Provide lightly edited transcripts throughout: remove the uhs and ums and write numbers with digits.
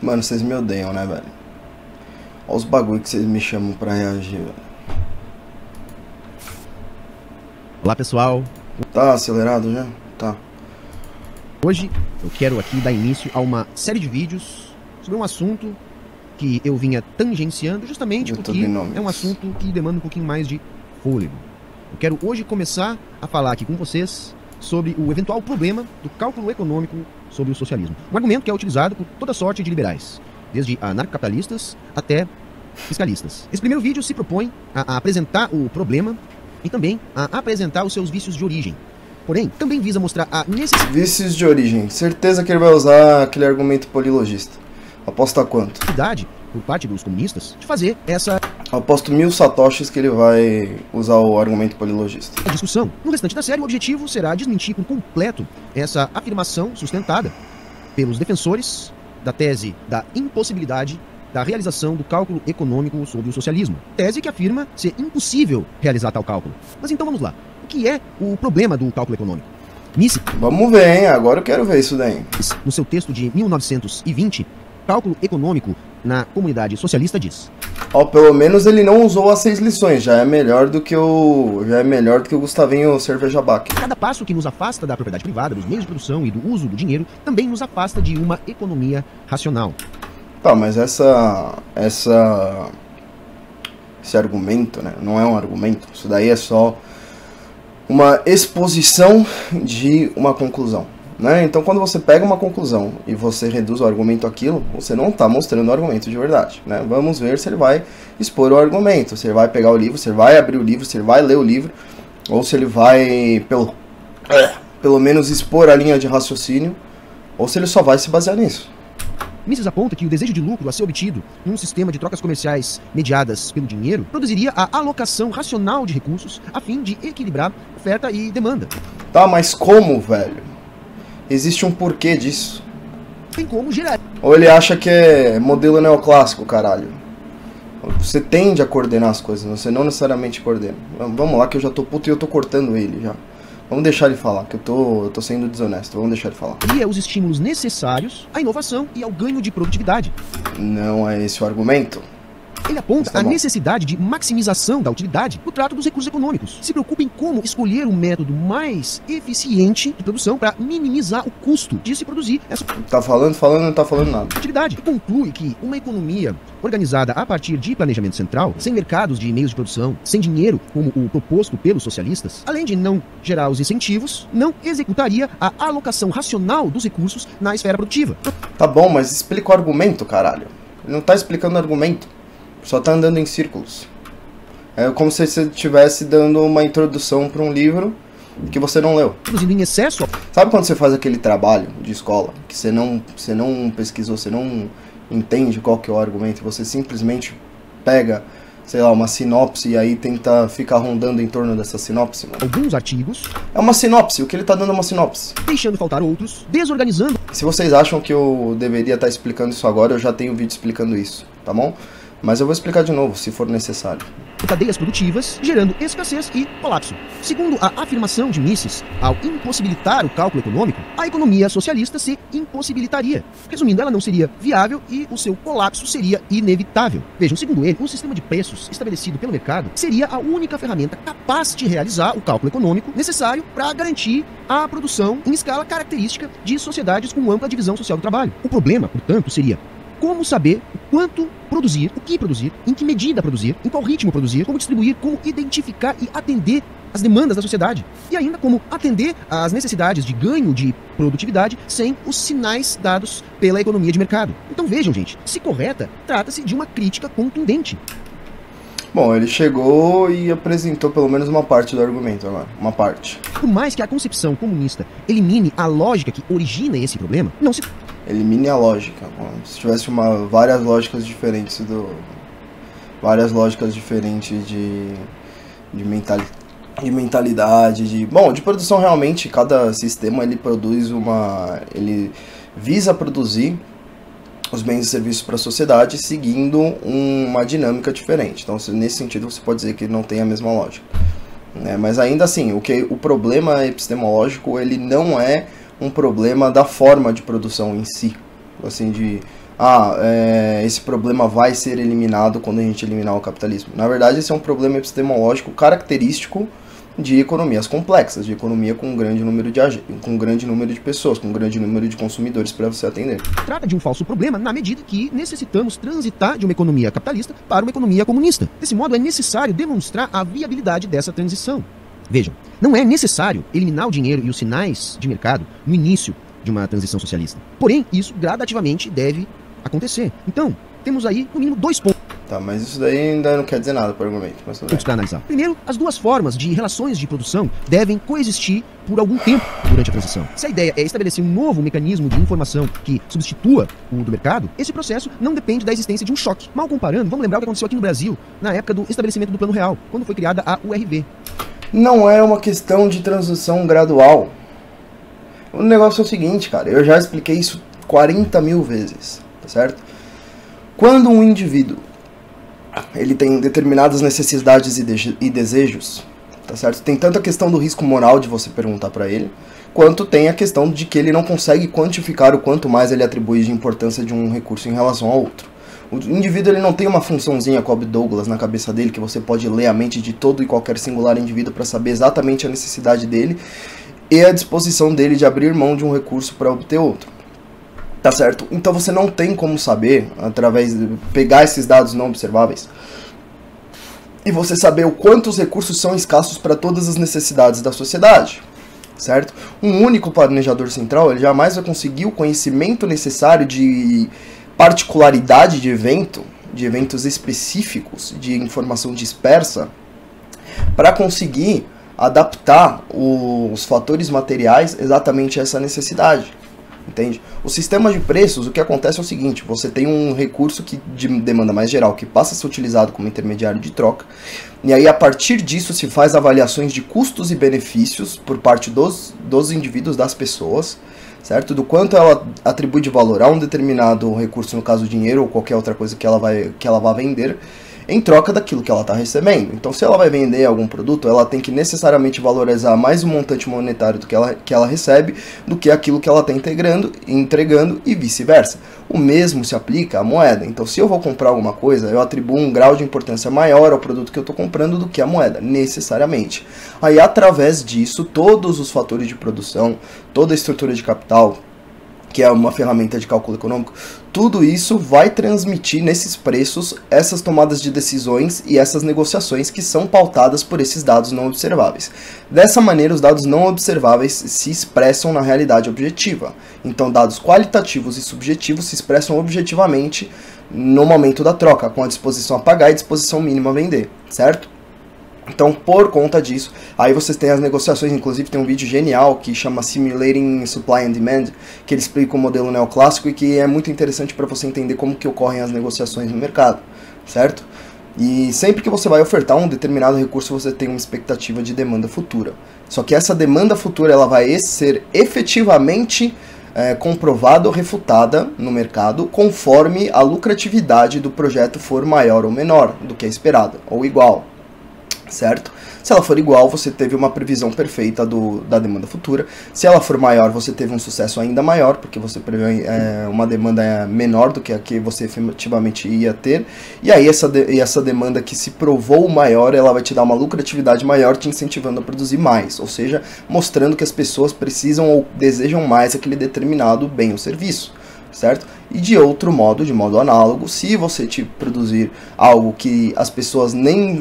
Mano, vocês me odeiam, né, velho? Olha os bagulho que vocês me chamam pra reagir, velho. Olá, pessoal. Tá acelerado já? Tá. Hoje eu quero aqui dar início a uma série de vídeos sobre um assunto que eu vinha tangenciando justamente porque é um assunto que demanda um pouquinho mais de fôlego. Eu quero hoje começar a falar aqui com vocês sobre o eventual problema do cálculo econômico sobre o socialismo. Um argumento que é utilizado por toda sorte de liberais, desde anarcocapitalistas até fiscalistas. Esse primeiro vídeo se propõe a apresentar o problema e também a apresentar os seus vícios de origem. Porém, também visa mostrar a necessidade... Vícios de origem. Certeza que ele vai usar aquele argumento polilogista. Aposta quanto? Por parte dos comunistas, de fazer essa... Aposto 1000 satoshis que ele vai usar o argumento polilogista. discussão. No restante da série, o objetivo será desmentir por completo essa afirmação sustentada pelos defensores da tese da impossibilidade da realização do cálculo econômico sobre o socialismo. Tese que afirma ser impossível realizar tal cálculo. Mas então vamos lá. O que é o problema do cálculo econômico? Mises, Vamos ver, hein? Agora eu quero ver isso daí. no seu texto de 1920, cálculo econômico na comunidade socialista diz: Ó, pelo menos ele não usou as 6 lições. Já é melhor do que o Gustavinho Cerveja Baque. cada passo que nos afasta da propriedade privada, dos meios de produção e do uso do dinheiro, também nos afasta de uma economia racional. Tá, mas esse argumento, né? Não é um argumento. Isso daí é só uma exposição de uma conclusão, né? Então, quando você pega uma conclusão e você reduz o argumento àquilo, você não está mostrando o argumento de verdade, né? Vamos ver se ele vai expor o argumento, se ele vai pegar o livro, se ele vai abrir o livro, se ele vai ler o livro, ou se ele vai, pelo menos, expor a linha de raciocínio, ou se ele só vai se basear nisso. Mises aponta que o desejo de lucro a ser obtido em um sistema de trocas comerciais mediadas pelo dinheiro produziria a alocação racional de recursos a fim de equilibrar oferta e demanda. Tá, mas como, velho? Existe um porquê disso. Tem como gerar. Ou ele acha que é modelo neoclássico, caralho. Você tende a coordenar as coisas, você não necessariamente coordena. Vamos lá que eu já tô puto e eu tô cortando ele já. Vamos deixar ele falar, que eu tô sendo desonesto. Vamos deixar ele falar. Cria os estímulos necessários à inovação e ao ganho de produtividade. Não é esse o argumento? Ele aponta a necessidade de maximização da utilidade no trato dos recursos econômicos. Se preocupa em como escolher um método mais eficiente de produção para minimizar o custo de se produzir essa Tá falando, não tá falando nada. utilidade. E conclui que uma economia organizada a partir de planejamento central, sem mercados de meios de produção, sem dinheiro, como o proposto pelos socialistas, além de não gerar os incentivos, não executaria a alocação racional dos recursos na esfera produtiva. Tá bom, mas explica o argumento, caralho. Ele não tá explicando o argumento. Só tá andando em círculos. É como se você estivesse dando uma introdução para um livro que você não leu. Produzindo em excesso. Sabe quando você faz aquele trabalho de escola que você não pesquisou, você não entende qual que é o argumento, você simplesmente pega, sei lá, uma sinopse e aí tenta ficar rondando em torno dessa sinopse, mano? Alguns artigos. É uma sinopse, o que ele tá dando é uma sinopse. Deixando faltar outros, desorganizando. Se vocês acham que eu deveria estar explicando isso agora, eu já tenho um vídeo explicando isso, tá bom? Mas eu vou explicar de novo, se for necessário. Cadeias produtivas, gerando escassez e colapso. Segundo a afirmação de Mises, ao impossibilitar o cálculo econômico, a economia socialista se impossibilitaria. Resumindo, ela não seria viável e o seu colapso seria inevitável. Vejam, segundo ele, o sistema de preços estabelecido pelo mercado seria a única ferramenta capaz de realizar o cálculo econômico necessário para garantir a produção em escala característica de sociedades com ampla divisão social do trabalho. O problema, portanto, seria como saber o quanto produzir, o que produzir, em que medida produzir, em qual ritmo produzir, como distribuir, como identificar e atender as demandas da sociedade. E ainda como atender às necessidades de ganho de produtividade sem os sinais dados pela economia de mercado. Então vejam, gente, se correta, trata-se de uma crítica contundente. Bom, ele chegou e apresentou pelo menos uma parte do argumento agora. Uma parte. Por mais que a concepção comunista elimine a lógica que origina esse problema, não se... Elimine a lógica. Se tivesse várias lógicas diferentes de mentalidade, bom, de produção realmente, cada sistema ele visa produzir os bens e serviços para a sociedade seguindo uma dinâmica diferente. Então, nesse sentido, você pode dizer que ele não tem a mesma lógica. Mas ainda assim, o problema epistemológico, ele não é um problema da forma de produção em si. Assim, esse problema vai ser eliminado quando a gente eliminar o capitalismo. Na verdade, esse é um problema epistemológico característico de economias complexas, de economia com um grande número de pessoas, com um grande número de consumidores para você atender. Trata de um falso problema na medida que necessitamos transitar de uma economia capitalista para uma economia comunista. Desse modo, é necessário demonstrar a viabilidade dessa transição. Vejam, não é necessário eliminar o dinheiro e os sinais de mercado no início de uma transição socialista. Porém, isso gradativamente deve acontecer. Então, temos aí, no mínimo, 2 pontos. Tá, mas isso daí ainda não quer dizer nada para o argumento. Para analisar. Primeiro, as duas formas de relações de produção devem coexistir por algum tempo durante a transição. Se a ideia é estabelecer um novo mecanismo de informação que substitua o do mercado, esse processo não depende da existência de um choque. Mal comparando, vamos lembrar o que aconteceu aqui no Brasil, na época do estabelecimento do Plano Real, quando foi criada a URV. Não é uma questão de transição gradual. O negócio é o seguinte, cara, eu já expliquei isso 40 mil vezes, tá certo? Quando um indivíduo ele tem determinadas necessidades e desejos, tá certo? Tem tanto a questão do risco moral de você perguntar para ele, quanto tem a questão de que ele não consegue quantificar o quanto mais ele atribui de importância de um recurso em relação ao outro. O indivíduo ele não tem uma funçãozinha Cobb Douglas na cabeça dele, que você pode ler a mente de todo e qualquer singular indivíduo para saber exatamente a necessidade dele e a disposição dele de abrir mão de um recurso para obter outro. Tá certo? Então você não tem como saber, através de pegar esses dados não observáveis, e você saber o quanto os recursos são escassos para todas as necessidades da sociedade, certo? Um único planejador central, ele jamais vai conseguir o conhecimento necessário de particularidade de eventos específicos, de informação dispersa, para conseguir adaptar os fatores materiais exatamente a essa necessidade. Entende? O sistema de preços, o que acontece é o seguinte: você tem um recurso de demanda mais geral que passa a ser utilizado como intermediário de troca, e aí a partir disso se faz avaliações de custos e benefícios por parte dos indivíduos, das pessoas, certo? Do quanto ela atribui de valor a um determinado recurso, no caso dinheiro ou qualquer outra coisa que ela vai vender, em troca daquilo que ela está recebendo. Então, se ela vai vender algum produto, ela tem que necessariamente valorizar mais o montante monetário do que ela recebe do que aquilo que ela está entregando e vice-versa. O mesmo se aplica à moeda. Então, se eu vou comprar alguma coisa, eu atribuo um grau de importância maior ao produto que eu estou comprando do que a moeda, necessariamente. Aí, através disso, todos os fatores de produção, toda a estrutura de capital, que é uma ferramenta de cálculo econômico, tudo isso vai transmitir nesses preços essas tomadas de decisões e essas negociações que são pautadas por esses dados não observáveis. Dessa maneira, os dados não observáveis se expressam na realidade objetiva. Então, dados qualitativos e subjetivos se expressam objetivamente no momento da troca, com a disposição a pagar e disposição mínima a vender, certo? Então, por conta disso, aí vocês têm as negociações, inclusive tem um vídeo genial que chama Simulating Supply and Demand, que ele explica o modelo neoclássico e que é muito interessante para você entender como que ocorrem as negociações no mercado, certo? E sempre que você vai ofertar um determinado recurso, você tem uma expectativa de demanda futura. Só que essa demanda futura ela vai ser efetivamente comprovada ou refutada no mercado conforme a lucratividade do projeto for maior ou menor do que é esperado, ou igual. Certo? Se ela for igual, você teve uma previsão perfeita da demanda futura. Se ela for maior, você teve um sucesso ainda maior, porque você prevê uma demanda menor do que a que você efetivamente ia ter. E aí essa demanda que se provou maior, ela vai te dar uma lucratividade maior, te incentivando a produzir mais. Ou seja, mostrando que as pessoas precisam ou desejam mais aquele determinado bem ou serviço. Certo? E de outro modo, de modo análogo, se você te produzir algo que as pessoas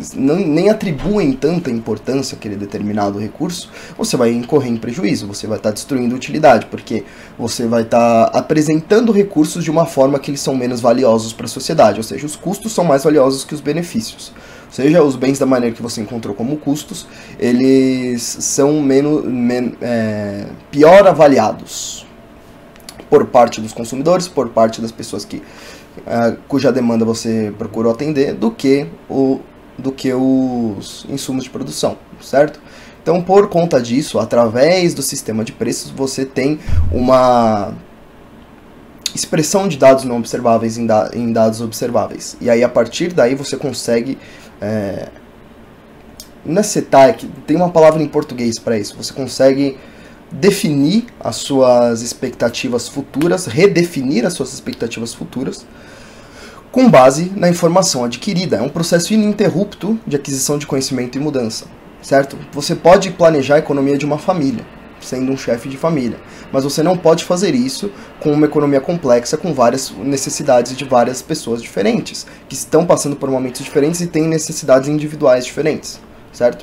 nem atribuem tanta importância àquele determinado recurso, você vai incorrer em prejuízo, você vai estar destruindo utilidade, porque você vai estar apresentando recursos de uma forma que eles são menos valiosos para a sociedade, ou seja, os custos são mais valiosos que os benefícios. Ou seja, os bens da maneira que você encontrou como custos, eles são pior avaliados por parte dos consumidores, por parte das pessoas cuja demanda você procurou atender, do que os insumos de produção, certo? Então, por conta disso, através do sistema de preços, você tem uma expressão de dados não observáveis em dados observáveis. E aí, a partir daí, você consegue... não é setar, tem uma palavra em português para isso. Você consegue definir as suas expectativas futuras, redefinir as suas expectativas futuras, com base na informação adquirida. É um processo ininterrupto de aquisição de conhecimento e mudança, certo? Você pode planejar a economia de uma família, sendo um chefe de família, mas você não pode fazer isso com uma economia complexa, com várias necessidades de várias pessoas diferentes, que estão passando por momentos diferentes e têm necessidades individuais diferentes, certo?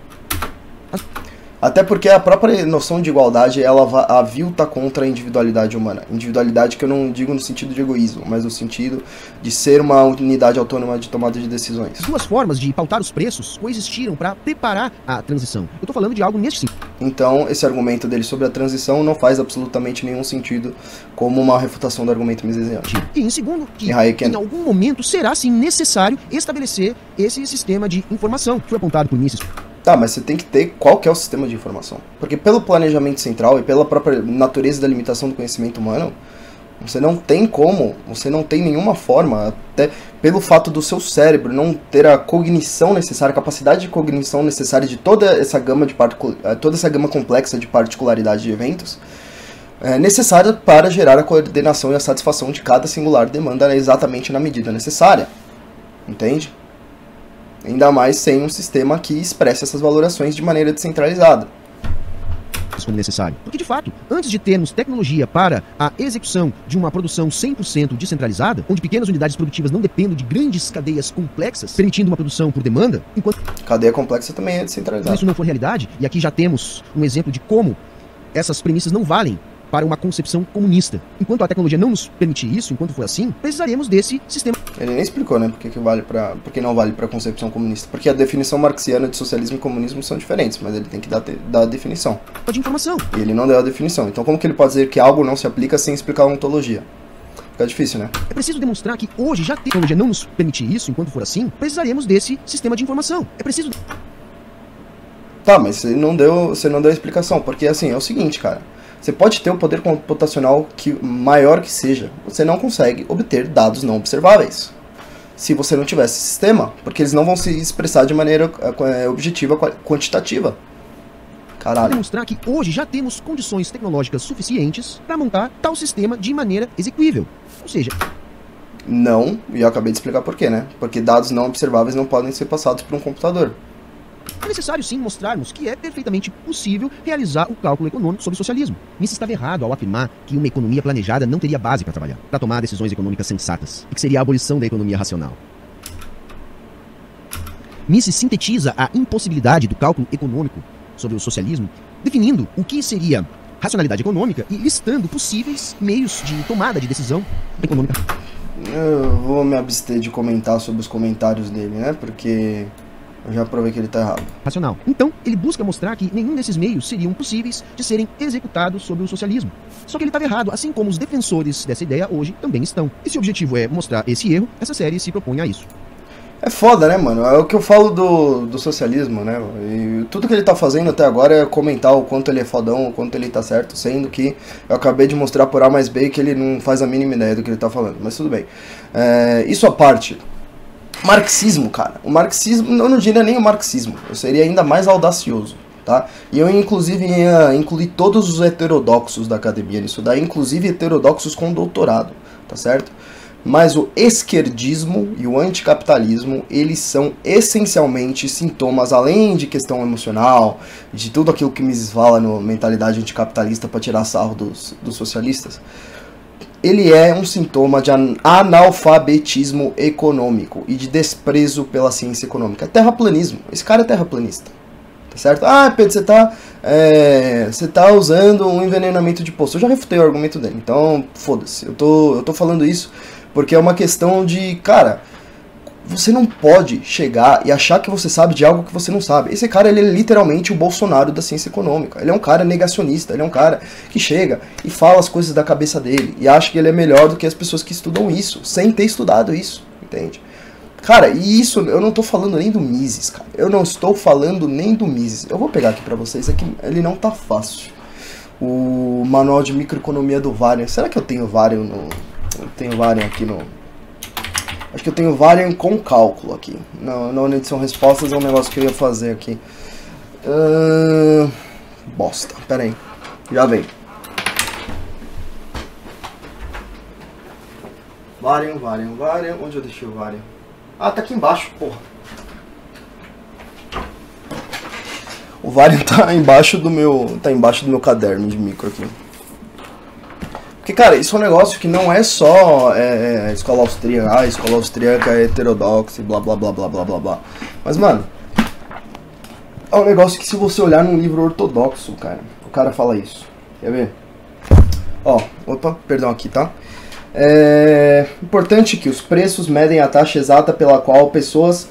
Até porque a própria noção de igualdade, ela avilta contra a individualidade humana. Individualidade que eu não digo no sentido de egoísmo, mas no sentido de ser uma unidade autônoma de tomada de decisões. Duas formas de pautar os preços coexistiram para preparar a transição. Eu estou falando de algo nesse sentido. Então, esse argumento dele sobre a transição não faz absolutamente nenhum sentido como uma refutação do argumento misesiano. E em segundo, que em algum momento será sim necessário estabelecer esse sistema de informação que foi apontado por Mises. Tá, mas você tem que ter qual que é o sistema de informação. Porque pelo planejamento central e pela própria natureza da limitação do conhecimento humano, você não tem como, você não tem nenhuma forma, até pelo fato do seu cérebro não ter a cognição necessária, a capacidade de cognição necessária de toda essa gama complexa de particularidade de eventos, necessária para gerar a coordenação e a satisfação de cada singular demanda exatamente na medida necessária. Entende? Ainda mais sem um sistema que expresse essas valorações de maneira descentralizada. Como necessário. Porque, de fato, antes de termos tecnologia para a execução de uma produção 100% descentralizada, onde pequenas unidades produtivas não dependem de grandes cadeias complexas, permitindo uma produção por demanda, enquanto cadeia complexa também é descentralizada. Se isso não for realidade, e aqui já temos um exemplo de como essas premissas não valem para uma concepção comunista. Enquanto a tecnologia não nos permitir isso, enquanto for assim, precisaremos desse sistema. Ele nem explicou, né, por que não vale para a concepção comunista. Porque a definição marxiana de socialismo e comunismo são diferentes, mas ele tem que dar a definição. De informação. E ele não deu a definição. Então como que ele pode dizer que algo não se aplica sem explicar a ontologia? Fica difícil, né? É preciso demonstrar que hoje já a tecnologia não nos permitir isso, enquanto for assim, precisaremos desse sistema de informação. É preciso... Tá, mas você não deu a explicação, porque assim, é o seguinte, cara. Você pode ter um poder computacional maior que seja, você não consegue obter dados não observáveis se você não tiver esse sistema, porque eles não vão se expressar de maneira objetiva, quantitativa. Caralho. Demonstrar que hoje já temos condições tecnológicas suficientes para montar tal sistema de maneira execuível. Ou seja... Não, e eu acabei de explicar por quê, né? Porque dados não observáveis não podem ser passados por um computador. É necessário sim mostrarmos que é perfeitamente possível realizar o cálculo econômico sobre o socialismo. Mises estava errado ao afirmar que uma economia planejada não teria base para trabalhar, para tomar decisões econômicas sensatas, e que seria a abolição da economia racional. Mises sintetiza a impossibilidade do cálculo econômico sobre o socialismo, definindo o que seria racionalidade econômica e listando possíveis meios de tomada de decisão econômica. Eu vou me abster de comentar sobre os comentários dele, né? Porque... eu já provei que ele está errado. Racional. Então, ele busca mostrar que nenhum desses meios seriam possíveis de serem executados sobre o socialismo. Só que ele estava errado, assim como os defensores dessa ideia hoje também estão. E se o objetivo é mostrar esse erro, essa série se propõe a isso. É foda, né, mano? É o que eu falo do socialismo, né? E tudo que ele tá fazendo até agora é comentar o quanto ele é fodão, o quanto ele tá certo, sendo que eu acabei de mostrar por A mais B que ele não faz a mínima ideia do que ele tá falando. Mas tudo bem. Isso à parte... Marxismo, cara. O marxismo, eu não diria nem o marxismo. Eu seria ainda mais audacioso, tá? E eu, inclusive, ia incluir todos os heterodoxos da academia nisso daí, inclusive heterodoxos com doutorado, tá certo? Mas o esquerdismo e o anticapitalismo, eles são essencialmente sintomas, além de questão emocional, de tudo aquilo que Mises fala no mentalidade anticapitalista para tirar sarro dos socialistas. Ele é um sintoma de analfabetismo econômico e de desprezo pela ciência econômica. É terraplanismo. Esse cara é terraplanista. Tá certo? Ah, Pedro, você tá usando um envenenamento de poço. Eu já refutei o argumento dele, então foda-se. Eu tô falando isso porque é uma questão de, cara, você não pode chegar e achar que você sabe de algo que você não sabe. Esse cara, ele é literalmente o Bolsonaro da ciência econômica. Ele é um cara negacionista, ele é um cara que chega e fala as coisas da cabeça dele e acha que ele é melhor do que as pessoas que estudam isso, sem ter estudado isso, entende? Cara, e isso, eu não tô falando nem do Mises, cara. Eu não estou falando nem do Mises. Eu vou pegar aqui pra vocês, aqui ele não tá fácil. O manual de microeconomia do Varian. Será que eu tenho Varian no... Eu tenho Varian aqui no... Acho que eu tenho Varian com cálculo aqui. Na edição respostas é um negócio que eu ia fazer aqui. Bosta, pera aí. Já vem. Varium. Onde eu deixei o Varium? Ah, tá aqui embaixo, porra. O Varium tá embaixo do meu caderno de micro aqui. Porque, cara, isso é um negócio que não é só escola austríaca, a escola austríaca é heterodoxa e blá blá blá blá blá blá blá. Mas, mano, é um negócio que se você olhar num livro ortodoxo, cara, o cara fala isso. Quer ver? Ó, opa, perdão aqui, tá? É importante que os preços medem a taxa exata pela qual pessoas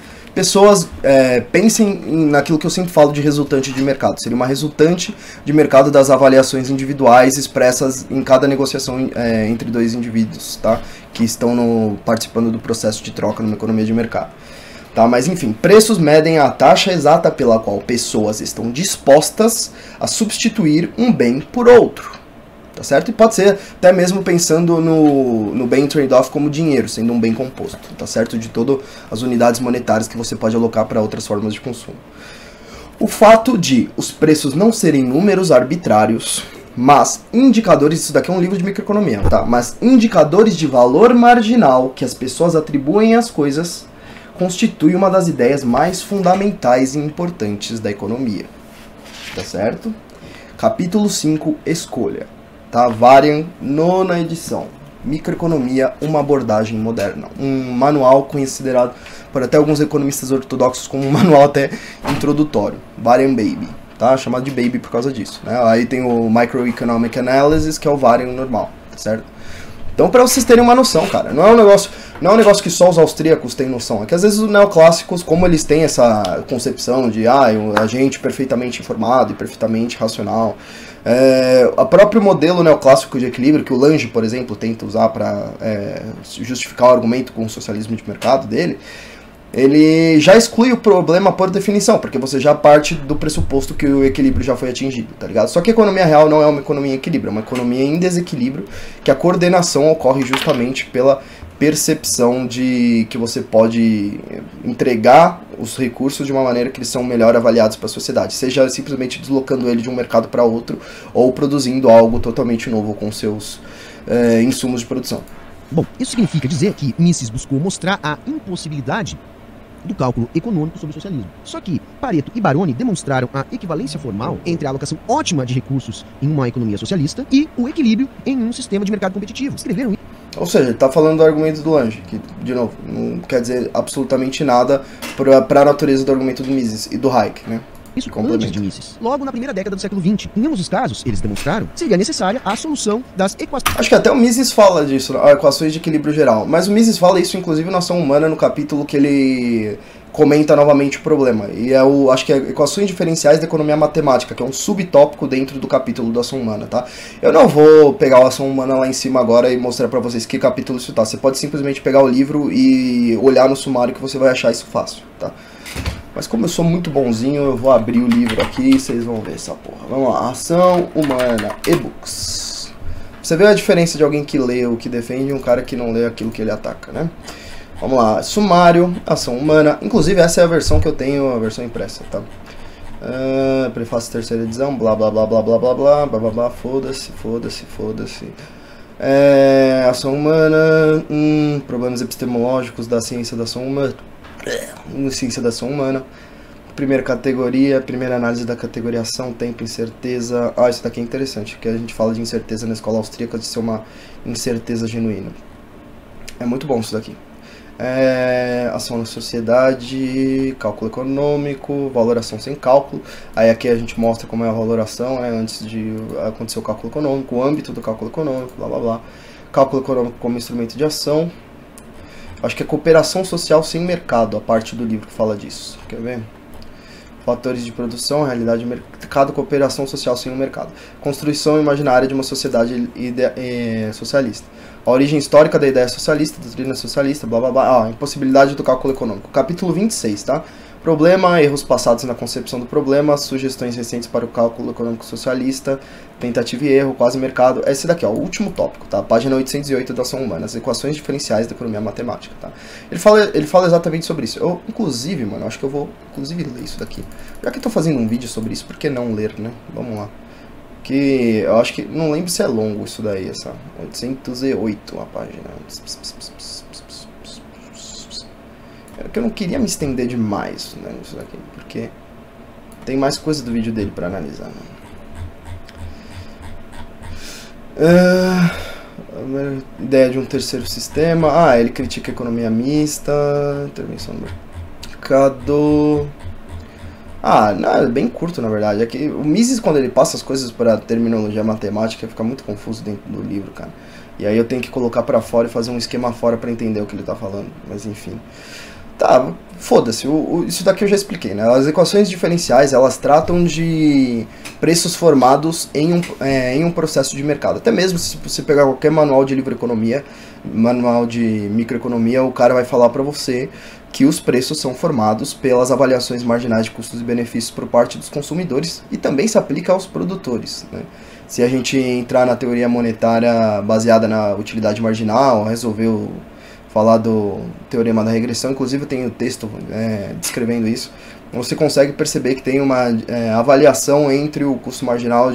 pensem naquilo que eu sempre falo de resultante de mercado. Seria uma resultante de mercado das avaliações individuais expressas em cada negociação entre dois indivíduos, tá? Que estão participando do processo de troca numa economia de mercado. Tá? Mas enfim, preços medem a taxa exata pela qual pessoas estão dispostas a substituir um bem por outro. Tá certo? E pode ser até mesmo pensando no bem trade-off como dinheiro, sendo um bem composto, tá certo? De todas as unidades monetárias que você pode alocar para outras formas de consumo. O fato de os preços não serem números arbitrários, mas indicadores, isso daqui é um livro de microeconomia, tá? Mas indicadores de valor marginal que as pessoas atribuem às coisas, constitui uma das ideias mais fundamentais e importantes da economia. Tá certo? Capítulo 5, escolha. Tá? Varium, 9ª edição. Microeconomia, uma abordagem moderna. Um manual considerado por até alguns economistas ortodoxos como um manual até introdutório. Varium Baby. Tá? Chamado de Baby por causa disso. Né? Aí tem o Microeconomic Analysis, que é o Varium normal. Tá certo? Então, para vocês terem uma noção, cara, não é um negócio que só os austríacos têm noção. É que às vezes os neoclássicos, como eles têm essa concepção de a gente perfeitamente informado e perfeitamente racional, o próprio modelo neoclássico de equilíbrio, que o Lange, por exemplo, tenta usar para justificar o argumento com o socialismo de mercado dele, ele já exclui o problema por definição, porque você já parte do pressuposto que o equilíbrio já foi atingido, tá ligado? Só que a economia real não é uma economia em equilíbrio, é uma economia em desequilíbrio, que a coordenação ocorre justamente pela percepção de que você pode entregar os recursos de uma maneira que eles são melhor avaliados para a sociedade, seja simplesmente deslocando ele de um mercado para outro, ou produzindo algo totalmente novo com seus insumos de produção. Bom, isso significa dizer que Mises buscou mostrar a impossibilidade do cálculo econômico sobre o socialismo. Só que Pareto e Baroni demonstraram a equivalência formal entre a alocação ótima de recursos em uma economia socialista e o equilíbrio em um sistema de mercado competitivo. Escreveram isso. Ou seja, ele está falando do argumento do Lange, que, de novo, não quer dizer absolutamente nada para a natureza do argumento do Mises e do Hayek, né? Isso antes de Mises. Logo na primeira década do século XX. Em ambos os casos, eles demonstraram que seria necessária a solução das equações. Acho que até o Mises fala disso, equações de equilíbrio geral. Mas o Mises fala isso, inclusive, na Ação Humana, no capítulo que ele comenta novamente o problema. E acho que é equações diferenciais da economia matemática, que é um subtópico dentro do capítulo da Ação Humana, tá? Eu não vou pegar a Ação Humana lá em cima agora e mostrar pra vocês que capítulo isso tá. Você pode simplesmente pegar o livro e olhar no sumário que você vai achar isso fácil, tá? Mas como eu sou muito bonzinho, eu vou abrir o livro aqui e vocês vão ver essa porra. Vamos lá, Ação Humana, e-books. Você vê a diferença de alguém que lê o que defende e um cara que não lê aquilo que ele ataca, né? Vamos lá, sumário, Ação Humana. Inclusive essa é a versão que eu tenho, a versão impressa, tá? Prefácio terceira edição, blá blá blá blá blá blá blá blá blá blá, foda-se. Ação Humana, problemas epistemológicos da ciência da ação humana. Ciência da ação humana. Primeira categoria, primeira análise da categoria ação, tempo, incerteza. Isso daqui é interessante, que a gente fala de incerteza na escola austríaca, de ser uma incerteza genuína. É muito bom isso daqui. Ação na sociedade, cálculo econômico, valoração sem cálculo. Aí aqui a gente mostra como é a valoração, antes de acontecer o cálculo econômico, o âmbito do cálculo econômico, blá blá blá. Cálculo econômico como instrumento de ação. Acho que é cooperação social sem mercado, a parte do livro que fala disso. Quer ver? Fatores de produção, realidade de mercado, cooperação social sem o mercado. Construção imaginária de uma sociedade socialista. A origem histórica da ideia socialista, doutrina socialista, blá blá blá. Impossibilidade do cálculo econômico. Capítulo 26, tá? Problema, erros passados na concepção do problema, sugestões recentes para o cálculo econômico socialista, tentativa e erro, quase mercado. Esse daqui, o último tópico, tá? Página 808 da Ação Humana, as equações diferenciais da economia matemática, tá? Ele fala exatamente sobre isso. Eu, inclusive, mano, acho que eu vou, ler isso daqui. Já que eu tô fazendo um vídeo sobre isso, por que não ler, né? Vamos lá. que eu acho que, não lembro se é longo isso daí, essa 808 a página. É que eu não queria me estender demais, né, nisso daqui, porque tem mais coisa do vídeo dele para analisar, né? A ideia de um terceiro sistema. Ele critica a economia mista, intervenção no mercado. Não, é bem curto, na verdade. É que o Mises, quando ele passa as coisas para terminologia matemática, fica muito confuso dentro do livro, cara. E aí eu tenho que colocar para fora e fazer um esquema fora para entender o que ele tá falando. Mas enfim. Tá, foda-se, isso daqui eu já expliquei, né? As equações diferenciais, elas tratam de preços formados em um processo de mercado. Até mesmo se você pegar qualquer manual de livre economia, manual de microeconomia, o cara vai falar pra você que os preços são formados pelas avaliações marginais de custos e benefícios por parte dos consumidores e também se aplica aos produtores, né? Se a gente entrar na teoria monetária baseada na utilidade marginal, falar do teorema da regressão, inclusive eu tenho texto descrevendo isso, você consegue perceber que tem uma avaliação entre o custo marginal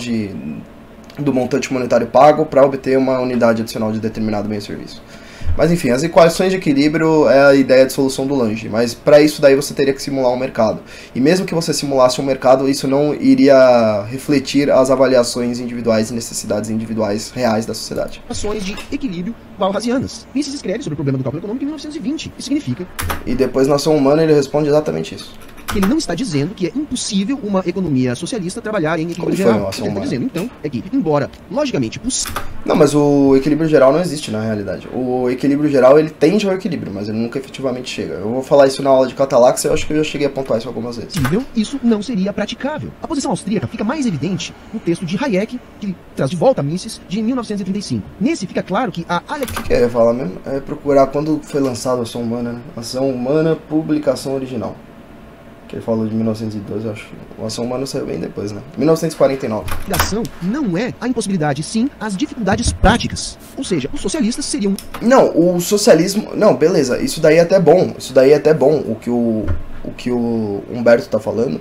do montante monetário pago para obter uma unidade adicional de determinado bem ou serviço. Mas enfim, as equações de equilíbrio é a ideia de solução do Lange, mas para isso daí você teria que simular um mercado. E mesmo que você simulasse um mercado, isso não iria refletir as avaliações individuais e necessidades individuais reais da sociedade. Ações de equilíbrio walrasianas. Mises escreve sobre o problema do cálculo econômico em 1920. Isso significa... E depois na ação humana ele responde exatamente isso. Ele não está dizendo que é impossível uma economia socialista trabalhar em equilíbrio geral. O que ele está dizendo, então, é que, embora logicamente possível... Não, mas o equilíbrio geral não existe na realidade. O equilíbrio geral, ele tende ao equilíbrio, mas ele nunca efetivamente chega. Eu vou falar isso na aula de Catalaxia, eu acho que eu já cheguei a pontuar isso algumas vezes. Isso não seria praticável. A posição austríaca fica mais evidente no texto de Hayek, que traz de volta a Mises, de 1935. Nesse fica claro que a... O que eu ia falar mesmo? É procurar quando foi lançado a Ação Humana, né? Ação Humana, publicação original. Que ele falou de 1912, eu acho. A Ação Humana saiu bem depois, né? 1949. A ação não é a impossibilidade, sim as dificuldades práticas. Ou seja, os socialistas seriam... Não, o socialismo... Não, beleza, isso daí é até bom. Isso daí é até bom, o que o Humberto tá falando.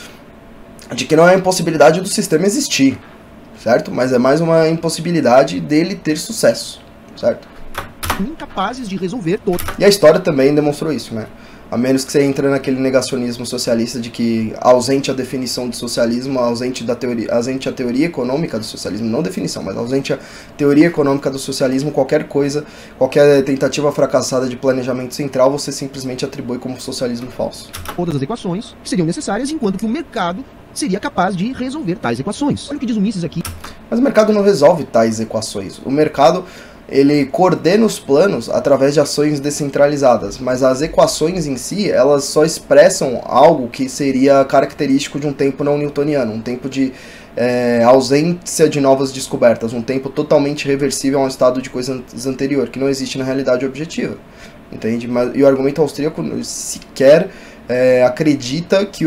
De que não é a impossibilidade do sistema existir, certo? Mas é mais uma impossibilidade dele ter sucesso, certo? Incapazes de resolver todo. E a história também demonstrou isso, né? A menos que você entre naquele negacionismo socialista de que, ausente a definição de socialismo, ausente a teoria econômica do socialismo, não definição, mas ausente a teoria econômica do socialismo, qualquer coisa, qualquer tentativa fracassada de planejamento central, você simplesmente atribui como socialismo falso. Todas as equações que seriam necessárias, enquanto que o mercado seria capaz de resolver tais equações. Olha o que diz o Mises aqui. Mas o mercado não resolve tais equações. O mercado... ele coordena os planos através de ações descentralizadas, mas as equações em si, elas só expressam algo que seria característico de um tempo não newtoniano, um tempo de ausência de novas descobertas, um tempo totalmente reversível a um estado de coisa anterior, que não existe na realidade objetiva, entende? E o argumento austríaco sequer acredita que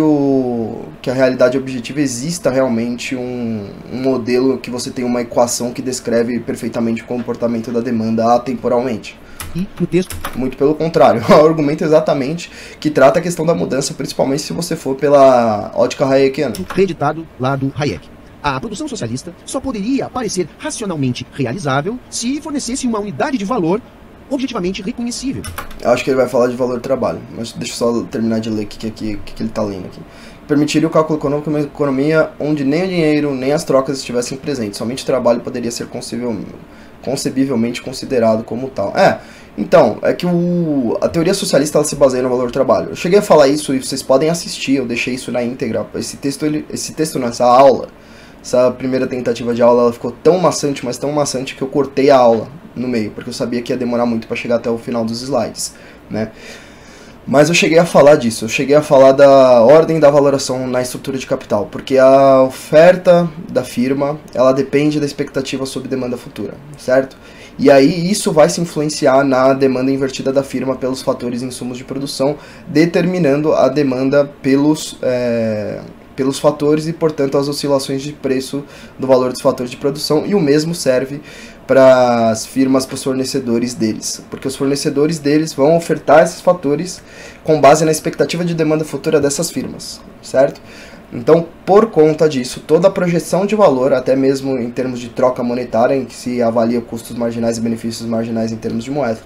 a realidade objetiva exista realmente um modelo que você tem uma equação que descreve perfeitamente o comportamento da demanda atemporalmente. E no texto? Muito pelo contrário, é um argumento exatamente que trata a questão da mudança, principalmente se você for pela ótica hayekiana. Reeditado lá do Hayek. A produção socialista só poderia parecer racionalmente realizável se fornecesse uma unidade de valor objetivamente reconhecível. Eu acho que ele vai falar de valor do trabalho, mas deixa eu só terminar de ler o que ele está lendo aqui. Permitiria o cálculo econômico em uma economia onde nem o dinheiro nem as trocas estivessem presentes, somente o trabalho poderia ser concebivelmente considerado como tal. Então, é que a teoria socialista ela se baseia no valor do trabalho. Eu cheguei a falar isso e vocês podem assistir, eu deixei isso na íntegra. Esse texto nessa aula, essa primeira tentativa de aula, ela ficou tão maçante, mas tão maçante que eu cortei a aula no meio, porque eu sabia que ia demorar muito para chegar até o final dos slides, né? Mas eu cheguei a falar disso, eu cheguei a falar da ordem da valoração na estrutura de capital, porque a oferta da firma, ela depende da expectativa sobre demanda futura, certo? E aí isso vai se influenciar na demanda invertida da firma pelos fatores insumos de produção, determinando a demanda pelos fatores e, portanto, as oscilações de preço do valor dos fatores de produção, e o mesmo serve para as firmas, para os fornecedores deles, porque os fornecedores deles vão ofertar esses fatores com base na expectativa de demanda futura dessas firmas, certo? Então, por conta disso, toda a projeção de valor, até mesmo em termos de troca monetária, em que se avalia custos marginais e benefícios marginais em termos de moeda,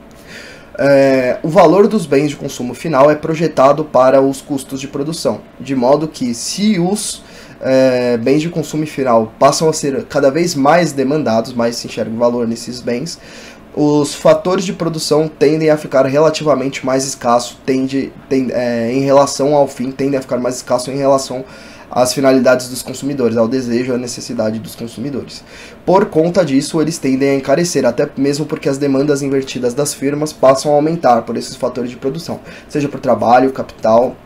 o valor dos bens de consumo final é projetado para os custos de produção, de modo que se os bens de consumo final passam a ser cada vez mais demandados, mais se enxerga o valor nesses bens, os fatores de produção tendem a ficar relativamente mais escassos, em relação ao fim, tendem a ficar mais escassos em relação às finalidades dos consumidores, ao desejo e à necessidade dos consumidores. Por conta disso, eles tendem a encarecer, até mesmo porque as demandas invertidas das firmas passam a aumentar por esses fatores de produção, seja por trabalho, capital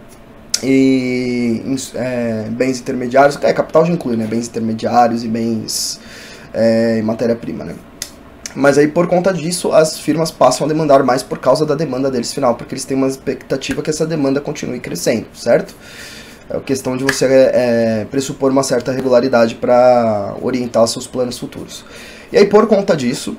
e bens intermediários. Capital já inclui, né? Bens intermediários e bens e matéria-prima, né? Mas aí, por conta disso, as firmas passam a demandar mais por causa da demanda deles final, porque eles têm uma expectativa que essa demanda continue crescendo, certo? É questão de você pressupor uma certa regularidade para orientar seus planos futuros. E aí, por conta disso,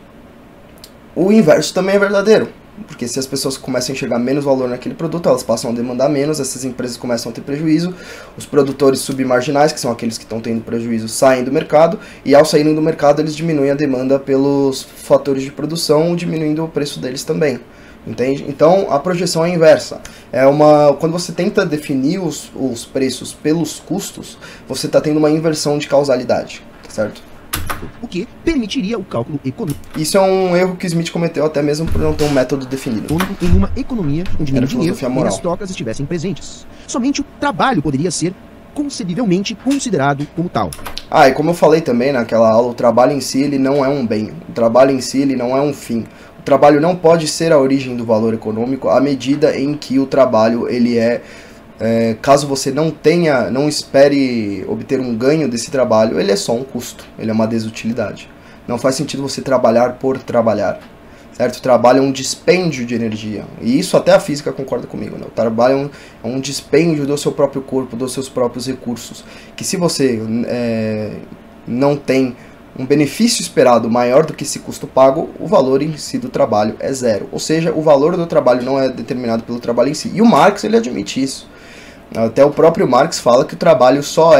o inverso também é verdadeiro. Porque se as pessoas começam a enxergar menos valor naquele produto, elas passam a demandar menos, essas empresas começam a ter prejuízo, os produtores submarginais, que são aqueles que estão tendo prejuízo, saem do mercado, e ao saírem do mercado eles diminuem a demanda pelos fatores de produção, diminuindo o preço deles também. Entende? Então a projeção é inversa. Quando você tenta definir os preços pelos custos, você está tendo uma inversão de causalidade, certo? O que permitiria o cálculo econômico. Isso é um erro que Smith cometeu até mesmo por não ter um método definido. Em uma economia onde nem dinheiro nem as trocas estivessem presentes. Somente o trabalho poderia ser concebivelmente considerado como tal. E como eu falei também naquela aula, o trabalho em si ele não é um bem. O trabalho em si ele não é um fim. O trabalho não pode ser a origem do valor econômico à medida em que o trabalho ele caso você não espere obter um ganho desse trabalho, ele é só um custo, ele é uma desutilidade. Não faz sentido você trabalhar por trabalhar, certo? O trabalho é um dispêndio de energia, e isso até a física concorda comigo, né? O trabalho é um dispêndio do seu próprio corpo, dos seus próprios recursos, que se você não tem um benefício esperado maior do que esse custo pago, o valor em si do trabalho é zero. Ou seja, o valor do trabalho não é determinado pelo trabalho em si. E o Marx ele admite isso. Até o próprio Marx fala que o trabalho só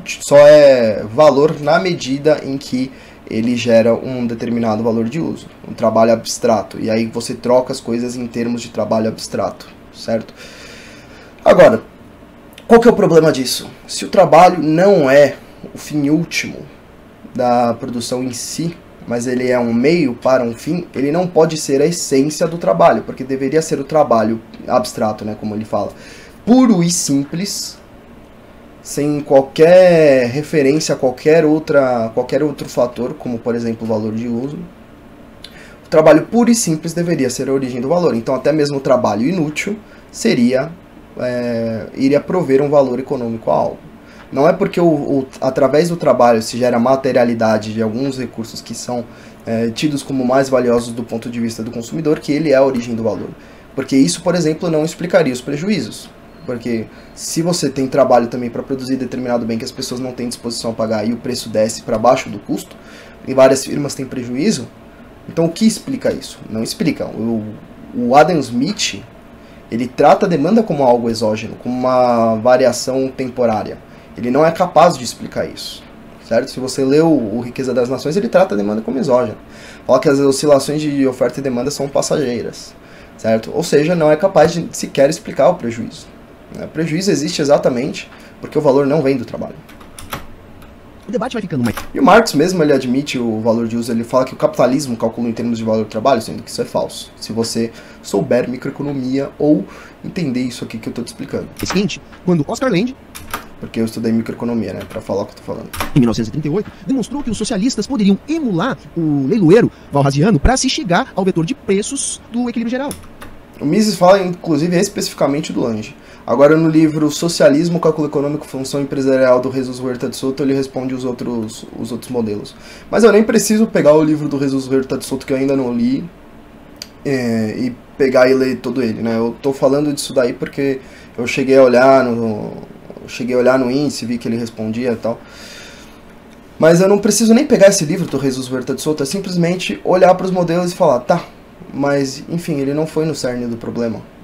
é valor na medida em que ele gera um determinado valor de uso, um trabalho abstrato, e aí você troca as coisas em termos de trabalho abstrato, certo? Agora, qual que é o problema disso? Se o trabalho não é o fim último da produção em si, mas ele é um meio para um fim, ele não pode ser a essência do trabalho, porque deveria ser o trabalho abstrato, né, como ele fala, puro e simples, sem qualquer referência a qualquer outro fator, como por exemplo o valor de uso. O trabalho puro e simples deveria ser a origem do valor. Então até mesmo o trabalho inútil iria prover um valor econômico a algo. Não é porque através do trabalho se gera materialidade de alguns recursos que são tidos como mais valiosos do ponto de vista do consumidor que ele é a origem do valor. Porque isso, por exemplo, não explicaria os prejuízos. Porque se você tem trabalho também para produzir determinado bem que as pessoas não têm disposição a pagar e o preço desce para baixo do custo, e várias firmas têm prejuízo, então o que explica isso? Não explica. O Adam Smith, ele trata a demanda como algo exógeno, como uma variação temporária. Ele não é capaz de explicar isso, certo? Se você lê o Riqueza das Nações, ele trata a demanda como exógena. Fala que as oscilações de oferta e demanda são passageiras, certo? Ou seja, não é capaz de sequer explicar o prejuízo. O prejuízo existe exatamente porque o valor não vem do trabalho. O debate vai ficando mais... E o Marx mesmo, ele admite o valor de uso, ele fala que o capitalismo calcula em termos de valor do trabalho, sendo que isso é falso. Se você souber microeconomia ou entender isso aqui que eu estou te explicando. É o seguinte, quando Oscar Lande... Porque eu estudei microeconomia, né, para falar o que eu tô falando. Em 1938, demonstrou que os socialistas poderiam emular o leiloeiro valrasiano para se chegar ao vetor de preços do equilíbrio geral. O Mises fala, inclusive, especificamente do Lange. Agora, no livro Socialismo, Cálculo Econômico, Função Empresarial, do Jesus Huerta de Soto, ele responde os outros modelos. Mas eu nem preciso pegar o livro do Jesus Huerta de Soto, que eu ainda não li, e pegar e ler todo ele, né? Eu tô falando disso daí porque eu cheguei a olhar no índice, vi que ele respondia e tal. Mas eu não preciso nem pegar esse livro do Jesus Huerta de Soto, é simplesmente olhar para os modelos e falar, tá, mas enfim, ele não foi no cerne do problema.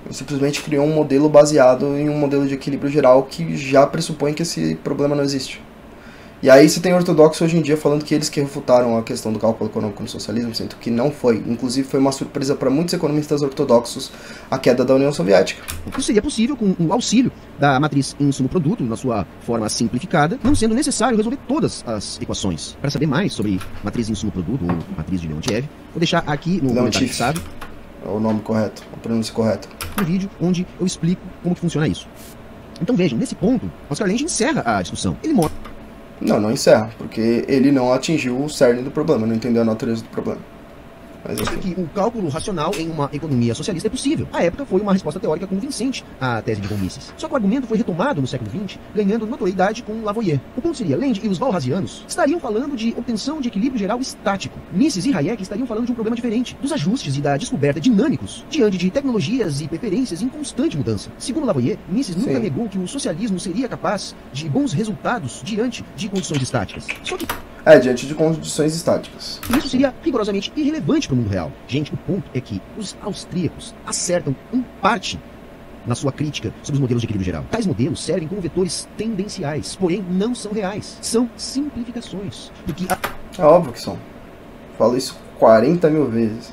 Simplesmente criou um modelo baseado em um modelo de equilíbrio geral que já pressupõe que esse problema não existe. E aí você tem ortodoxos hoje em dia falando que eles que refutaram a questão do cálculo econômico no socialismo, sendo que não foi. Inclusive foi uma surpresa para muitos economistas ortodoxos a queda da União Soviética. Isso seria possível com o auxílio da matriz insumo-produto, na sua forma simplificada, não sendo necessário resolver todas as equações. Para saber mais sobre matriz insumo-produto, ou matriz de Leontief, vou deixar aqui no comentário fixado é o nome correto, a pronúncia correta. Um vídeo onde eu explico como que funciona isso. Então vejam, nesse ponto, Oscar Lange encerra a discussão. Ele mostra... Não encerra, porque ele não atingiu o cerne do problema, não entendeu a natureza do problema. Mas assim, que o cálculo racional em uma economia socialista é possível. À época foi uma resposta teórica convincente à tese de von Mises. Só que o argumento foi retomado no século XX, ganhando notoriedade com Lavoisier. O ponto seria, Lange e os walrasianos estariam falando de obtenção de equilíbrio geral estático. Mises e Hayek estariam falando de um problema diferente, dos ajustes e da descoberta dinâmicos, diante de tecnologias e preferências em constante mudança. Segundo Lavoisier, Mises nunca negou que o socialismo seria capaz de bons resultados diante de condições estáticas. Só que diante de condições estáticas. Isso seria rigorosamente irrelevante para o mundo real. Gente, o ponto é que os austríacos acertam em parte na sua crítica sobre os modelos de equilíbrio geral. Tais modelos servem como vetores tendenciais, porém não são reais. São simplificações. É óbvio que são. Falo isso 40 mil vezes.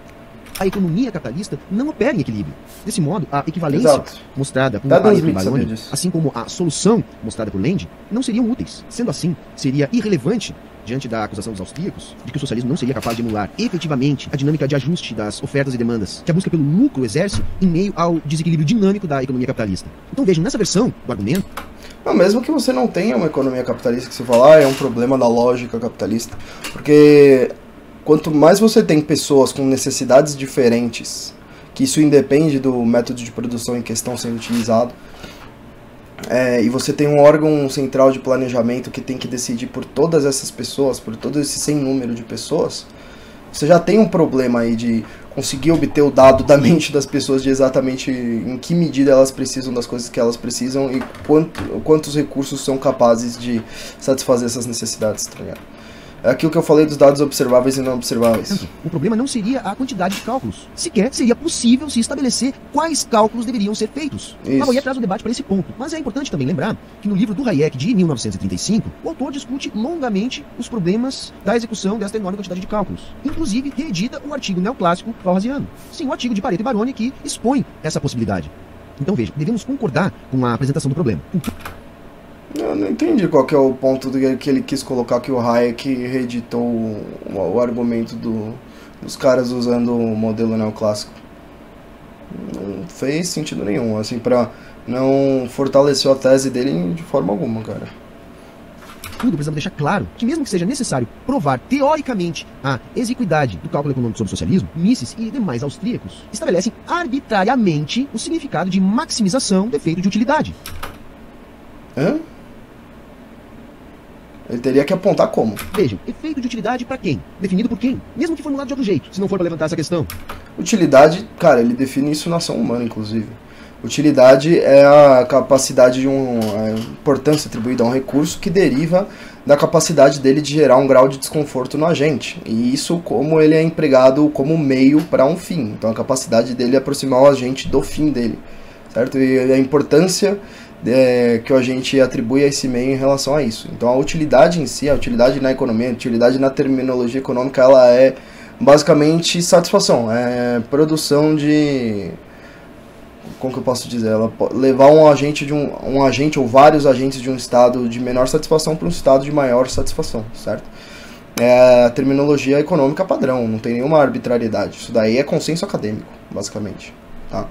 A economia capitalista não opera em equilíbrio. Desse modo, a equivalência mostrada por Baroni, assim como a solução mostrada por Lange, não seriam úteis. Sendo assim, seria irrelevante, diante da acusação dos austríacos, de que o socialismo não seria capaz de emular efetivamente a dinâmica de ajuste das ofertas e demandas, que a busca pelo lucro exerce em meio ao desequilíbrio dinâmico da economia capitalista. Então vejam, nessa versão do argumento... Não, mesmo que você não tenha uma economia capitalista, que você fala, é um problema da lógica capitalista, porque... Quanto mais você tem pessoas com necessidades diferentes, que isso independe do método de produção em questão sendo utilizado, e você tem um órgão central de planejamento que tem que decidir por todas essas pessoas, por todo esse sem número de pessoas, você já tem um problema aí de conseguir obter o dado da mente das pessoas de exatamente em que medida elas precisam das coisas que elas precisam e quantos recursos são capazes de satisfazer essas necessidades, tá ligado? É aquilo que eu falei dos dados observáveis e não observáveis. O problema não seria a quantidade de cálculos. Sequer seria possível se estabelecer quais cálculos deveriam ser feitos. Lavoisier traz o debate para esse ponto. Mas é importante também lembrar que no livro do Hayek de 1935, o autor discute longamente os problemas da execução desta enorme quantidade de cálculos. Inclusive, reedita o artigo neoclássico walrasiano. Sim, o artigo de Pareto e Baroni que expõe essa possibilidade. Então veja, devemos concordar com a apresentação do problema. Eu não entendi qual que é o ponto que ele quis colocar que o Hayek reeditou o argumento dos caras usando o modelo neoclássico. Não fez sentido nenhum, assim, não fortaleceu a tese dele de forma alguma, cara. Tudo precisamos deixar claro que mesmo que seja necessário provar teoricamente a exequidade do cálculo econômico sobre o socialismo, Mises e demais austríacos estabelecem arbitrariamente o significado de maximização do efeito de utilidade. Hã? Ele teria que apontar como. Vejam, efeito de utilidade para quem? Definido por quem? Mesmo que formulado de outro jeito, se não for para levantar essa questão. Utilidade, cara, ele define isso na ação humana, inclusive. Utilidade é a capacidade de a importância atribuída a um recurso que deriva da capacidade dele de gerar um grau de desconforto no agente. E isso como ele é empregado como meio para um fim. Então a capacidade dele é aproximar o agente do fim dele, certo? E a importância que o agente atribui a esse meio em relação a isso. Então a utilidade em si, a utilidade na economia, a utilidade na terminologia econômica, ela é basicamente satisfação, é produção de... Como que eu posso dizer? Ela levar um agente ou vários agentes de um estado de menor satisfação para um estado de maior satisfação, certo? É a terminologia econômica padrão, não tem nenhuma arbitrariedade. Isso daí é consenso acadêmico, basicamente, tá?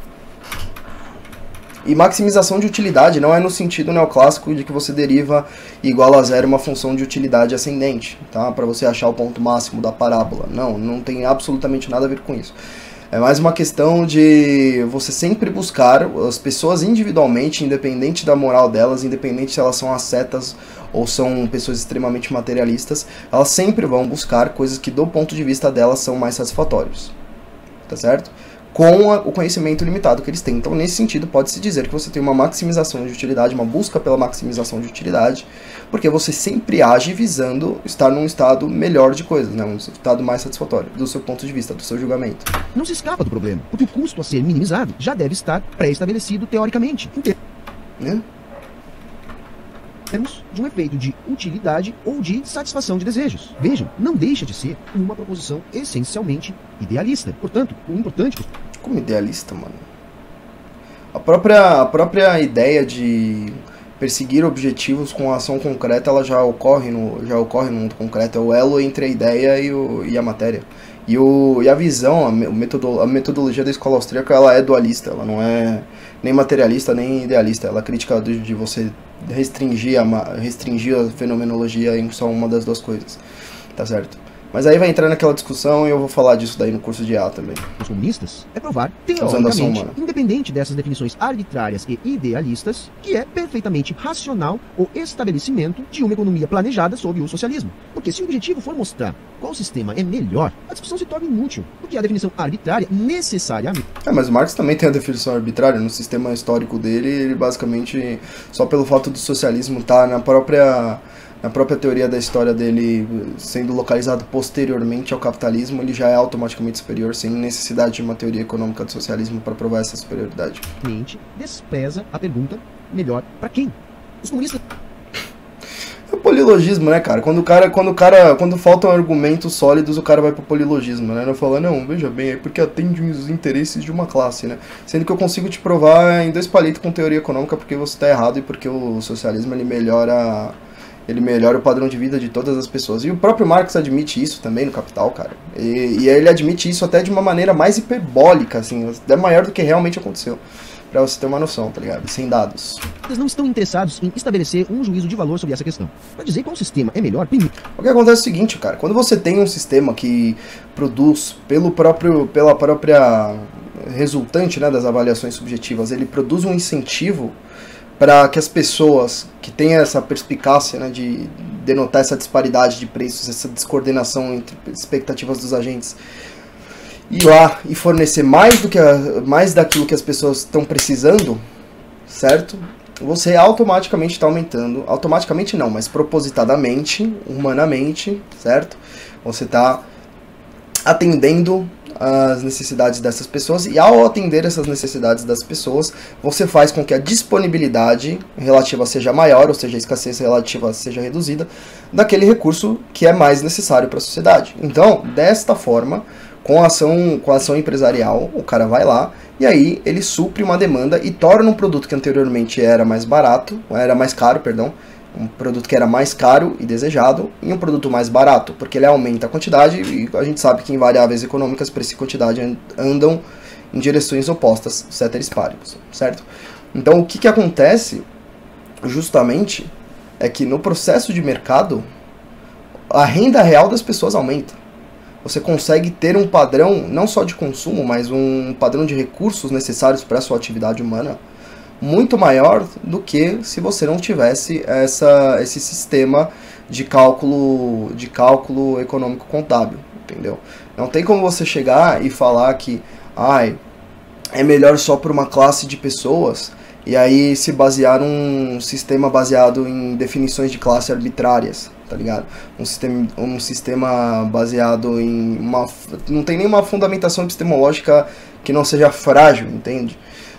E maximização de utilidade não é no sentido neoclássico de que você deriva igual a zero uma função de utilidade ascendente, tá? Para você achar o ponto máximo da parábola. Não tem absolutamente nada a ver com isso. É mais uma questão de você sempre buscar as pessoas individualmente, independente da moral delas, independente se elas são ascetas ou são pessoas extremamente materialistas, elas sempre vão buscar coisas que do ponto de vista delas são mais satisfatórios, tá certo? com o conhecimento limitado que eles têm. Então, nesse sentido, pode-se dizer que você tem uma maximização de utilidade, uma busca pela maximização de utilidade, porque você sempre age visando estar num estado melhor de coisas, né? Um estado mais satisfatório, do seu ponto de vista, do seu julgamento. Não se escapa do problema, porque o custo a ser minimizado já deve estar pré-estabelecido teoricamente, em termos de um efeito de utilidade ou de satisfação de desejos. Vejam, não deixa de ser uma proposição essencialmente idealista. Portanto, o importante... Como idealista, mano? A própria ideia de perseguir objetivos com ação concreta, ela já ocorre no mundo concreto. É o elo entre a ideia e a matéria. E a visão, a metodologia da escola austríaca, ela é dualista. Ela não é nem materialista, nem idealista. Ela critica de você restringir a fenomenologia em só uma das duas coisas. Tá certo? Mas aí vai entrar naquela discussão e eu vou falar disso daí no curso de A também. Os comunistas é provar, teoricamente, independente dessas definições arbitrárias e idealistas, que é perfeitamente racional o estabelecimento de uma economia planejada sob o socialismo. Porque se o objetivo for mostrar qual sistema é melhor, a discussão se torna inútil, porque a definição arbitrária necessariamente... Mas o Marx também tem a definição arbitrária. No sistema histórico dele, ele basicamente, só pelo fato do socialismo estar na própria teoria da história dele sendo localizado posteriormente ao capitalismo, ele já é automaticamente superior, sem necessidade de uma teoria econômica do socialismo para provar essa superioridade. Despreza a pergunta melhor para quem? Os comunistas... É o polilogismo, né, cara? Quando faltam argumentos sólidos, o cara vai pro polilogismo, né? Não fala, não, veja bem, é porque atende os interesses de uma classe, né? Sendo que eu consigo te provar em 2 palitos com teoria econômica porque você tá errado e porque o socialismo, ele melhora o padrão de vida de todas as pessoas. E o próprio Marx admite isso também no Capital, cara. E ele admite isso até de uma maneira mais hiperbólica, assim, até maior do que realmente aconteceu. Pra você ter uma noção, tá ligado? Sem dados. Eles não estão interessados em estabelecer um juízo de valor sobre essa questão. Pra dizer qual sistema é melhor, primeiro. O que acontece é o seguinte, cara. Quando você tem um sistema que produz pela própria resultante, né, das avaliações subjetivas, ele produz um incentivo para que as pessoas que têm essa perspicácia, né, de denotar essa disparidade de preços, essa descoordenação entre expectativas dos agentes, ir lá e fornecer mais daquilo que as pessoas estão precisando, certo? Você automaticamente está aumentando, automaticamente não, mas propositadamente, humanamente, certo? Você está atendendo as necessidades dessas pessoas, e ao atender essas necessidades das pessoas, você faz com que a disponibilidade relativa seja maior, ou seja, a escassez relativa seja reduzida, daquele recurso que é mais necessário para a sociedade. Então, desta forma, com a ação empresarial, o cara vai lá, e aí ele supre uma demanda e torna um produto que anteriormente era mais caro, um produto que era mais caro e desejado, em um produto mais barato, porque ele aumenta a quantidade, e a gente sabe que em variáveis econômicas, preço e quantidade andam em direções opostas, ceteris paribus, certo? Então o que acontece, justamente, é que no processo de mercado, a renda real das pessoas aumenta. Você consegue ter um padrão, não só de consumo, mas um padrão de recursos necessários para a sua atividade humana, muito maior do que se você não tivesse esse sistema de cálculo econômico contábil, entendeu? Não tem como você chegar e falar que é melhor só para uma classe de pessoas e aí se basear num sistema baseado em definições de classe arbitrárias, tá ligado? Um sistema baseado em não tem nenhuma fundamentação epistemológica que não seja frágil, entende?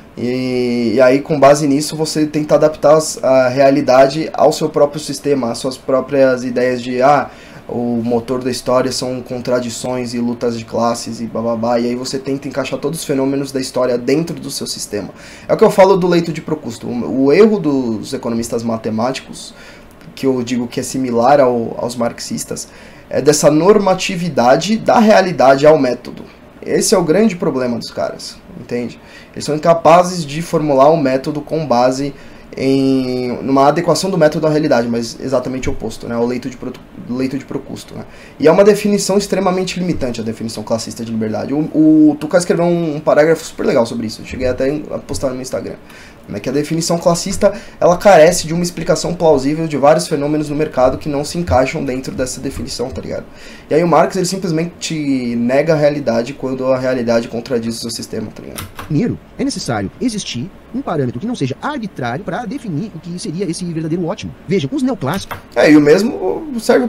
E aí, com base nisso, você tenta adaptar a realidade ao seu próprio sistema, às suas próprias ideias de o motor da história são contradições e lutas de classes e bababá, e aí você tenta encaixar todos os fenômenos da história dentro do seu sistema. É o que eu falo do leito de Procusto. O erro dos economistas matemáticos, que eu digo que é similar aos marxistas, é dessa normatividade da realidade ao método. Esse é o grande problema dos caras, entende? Eles são incapazes de formular um método com base numa adequação do método à realidade, mas exatamente o oposto, né? O leito de Procusto, né? E é uma definição extremamente limitante, a definição classista de liberdade. O Tuca escreveu um parágrafo super legal sobre isso, eu cheguei até a postar no meu Instagram. né, que a definição classista ela carece de uma explicação plausível de vários fenômenos no mercado que não se encaixam dentro dessa definição, tá ligado? E aí o Marx ele simplesmente nega a realidade quando a realidade contradiz o seu sistema, tá ligado? Primeiro, é necessário existir um parâmetro que não seja arbitrário para definir o que seria esse verdadeiro ótimo. Vejam, os neoclássicos... E o mesmo serve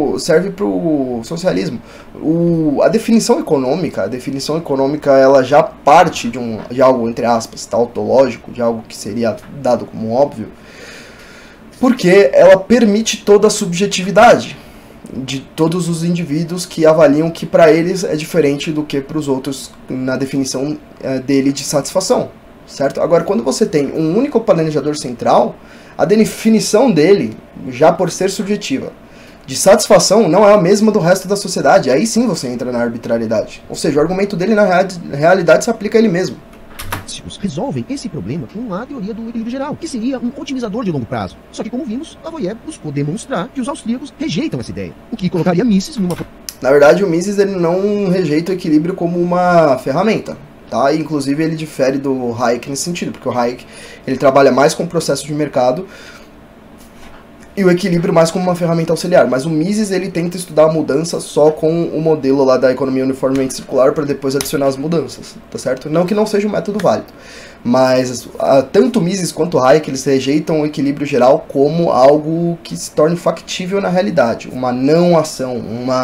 pro socialismo. A definição econômica, ela já parte de algo, entre aspas, tautológico, de algo que seria dado como óbvio, porque ela permite toda a subjetividade de todos os indivíduos que avaliam que para eles é diferente do que para os outros na definição dele de satisfação, certo? Agora, quando você tem um único planejador central, a definição dele, já por ser subjetiva, de satisfação não é a mesma do resto da sociedade. Aí sim você entra na arbitrariedade. Ou seja, o argumento dele na realidade se aplica a ele mesmo. Resolvem esse problema com a teoria do equilíbrio geral, que seria um otimizador de longo prazo. Só que, como vimos, Lavoisier buscou demonstrar que os austríacos rejeitam essa ideia, o que colocaria Mises numa... Na verdade, o Mises ele não rejeita o equilíbrio como uma ferramenta, tá? E, inclusive, ele difere do Hayek nesse sentido, porque o Hayek ele trabalha mais com o processo de mercado e o equilíbrio mais como uma ferramenta auxiliar. Mas o Mises ele tenta estudar a mudança só com o modelo lá da economia uniformemente circular para depois adicionar as mudanças, tá certo? Não que não seja um método válido, mas tanto Mises quanto Hayek eles rejeitam o equilíbrio geral como algo que se torne factível na realidade, uma não ação,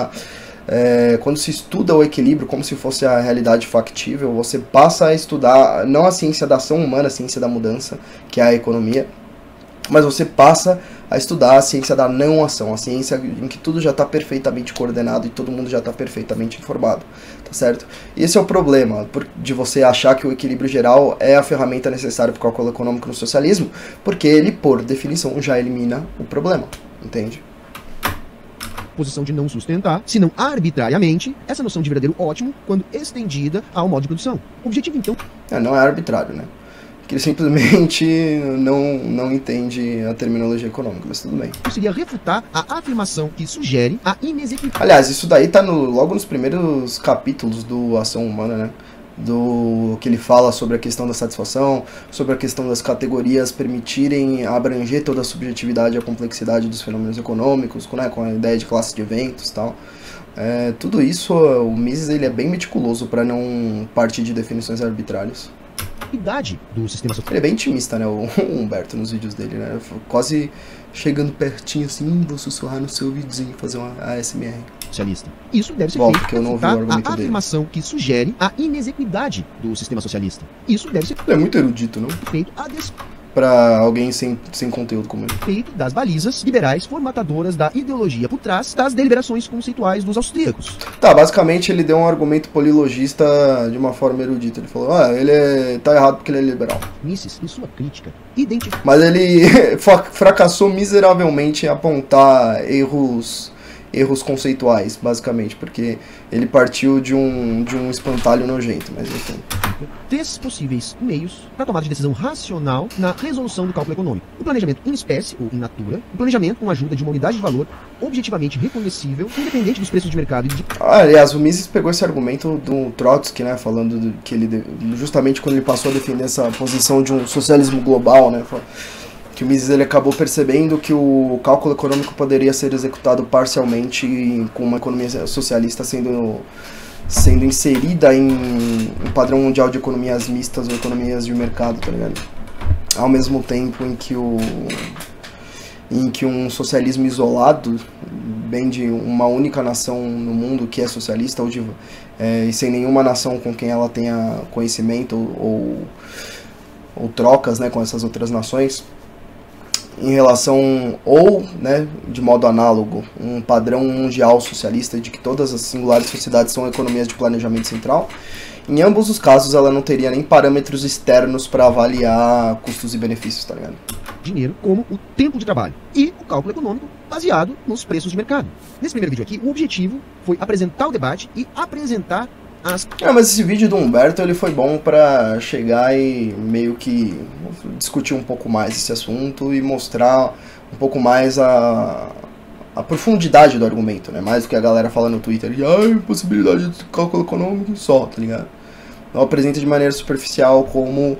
quando se estuda o equilíbrio como se fosse a realidade factível, você passa a estudar não a ciência da ação humana, a ciência da mudança, que é a economia, mas você passa a estudar a ciência da não ação, a ciência em que tudo já está perfeitamente coordenado e todo mundo já está perfeitamente informado, tá certo? E esse é o problema de você achar que o equilíbrio geral é a ferramenta necessária para o cálculo econômico no socialismo, porque ele, por definição, já elimina o problema, entende? Posição de não sustentar, se não arbitrariamente, essa noção de verdadeiro ótimo quando estendida ao modo de produção. O objetivo, então... não é arbitrário, né? Que ele simplesmente não entende a terminologia econômica, mas tudo bem. Seria refutar a afirmação que sugere a inexequidade. Aliás, isso daí tá logo nos primeiros capítulos do Ação Humana, né? Do que ele fala sobre a questão da satisfação, sobre a questão das categorias permitirem abranger toda a subjetividade e a complexidade dos fenômenos econômicos, né? Com a ideia de classe de eventos e tal. Tudo isso, o Mises ele é bem meticuloso para não partir de definições arbitrárias. Do sistema social. Ele é bem intimista, né, o Humberto, nos vídeos dele, né, quase chegando pertinho assim, vou sussurrar no seu videozinho e fazer uma ASMR. Socialista. Isso deve ser feito porque eu não ouvi o argumento a afirmação dele. Que sugere a inexequidade do sistema socialista. Isso deve ser Ele é muito erudito, não? feito pra alguém sem conteúdo como ele. Feito das balizas liberais formatadoras da ideologia por trás das deliberações conceituais dos austríacos. Tá, basicamente ele deu um argumento polilogista de uma forma erudita. Ele falou, ele tá errado porque ele é liberal. Mises, em sua crítica, mas ele fracassou miseravelmente em apontar erros conceituais, basicamente, porque ele partiu de um espantalho nojento, mas enfim. 3 possíveis meios para tomada de decisão racional na resolução do cálculo econômico. O planejamento em espécie ou in natura, o planejamento com a ajuda de uma unidade de valor objetivamente reconhecível, independente dos preços de mercado. Aliás, o Mises pegou esse argumento do Trotsky, né, falando que ele, justamente quando ele passou a defender essa posição de um socialismo global, né, que o Mises ele acabou percebendo que o cálculo econômico poderia ser executado parcialmente com uma economia socialista sendo inserida em um padrão mundial de economias mistas ou economias de mercado, tá ligado? Ao mesmo tempo em que um socialismo isolado, bem de uma única nação no mundo que é socialista, e sem nenhuma nação com quem ela tenha conhecimento ou trocas, né, com essas outras nações, em relação, né, de modo análogo, um padrão mundial socialista de que todas as singulares sociedades são economias de planejamento central. Em ambos os casos, ela não teria nem parâmetros externos para avaliar custos e benefícios, tá ligado? Dinheiro como o tempo de trabalho e o cálculo econômico baseado nos preços de mercado. Nesse primeiro vídeo aqui, o objetivo foi apresentar o debate e apresentar mas esse vídeo do Humberto ele foi bom pra chegar e meio que discutir um pouco mais esse assunto e mostrar um pouco mais a profundidade do argumento, né? Mais do que a galera fala no Twitter de possibilidade de cálculo econômico só, tá ligado? Não apresenta de maneira superficial como